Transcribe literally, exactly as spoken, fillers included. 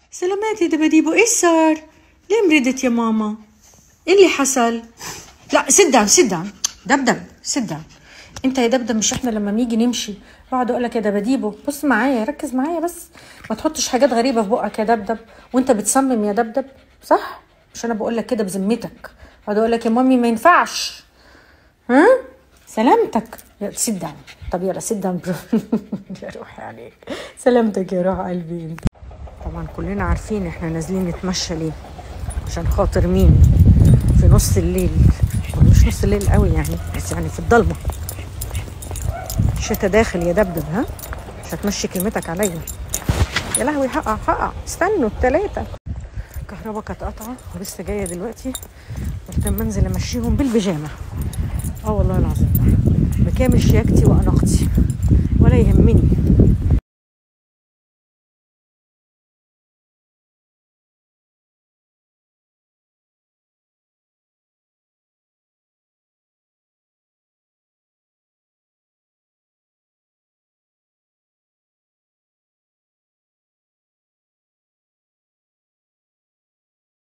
سلامات يا دباديبو، ايش صار؟ ليه مرضت يا ماما؟ ايه اللي حصل؟ لا سدان سدان دبدب سدان. انت يا دبدب مش احنا لما بنيجي نمشي بقعد اقول لك يا دباديبو بص معايا، ركز معايا بس، ما تحطش حاجات غريبه في بقك يا دبدب، وانت بتصمم يا دبدب صح؟ مش انا بقول لك كده بذمتك؟ اقعد اقول لك يا مامي ما ينفعش. ها سلامتك يا سدان. طب يلا سدان برو. يا روحي عليك، سلامتك يا روح قلبي. انت طبعا كلنا عارفين احنا نازلين نتمشى ليه، عشان خاطر مين؟ في نص الليل، مش نص الليل قوي يعني، بس يعني في الضلمه. الشتا داخل يا دبدب، ها مش هتمشي كلمتك عليا. يا لهوي هقع هقع، استنوا التلاتة. الكهرباء كانت قاطعه ولسه جايه دلوقتي، قلت اما انزل امشيهم بالبيجامه. اه والله العظيم بكامل شياكتي واناقتي، ولا يهمني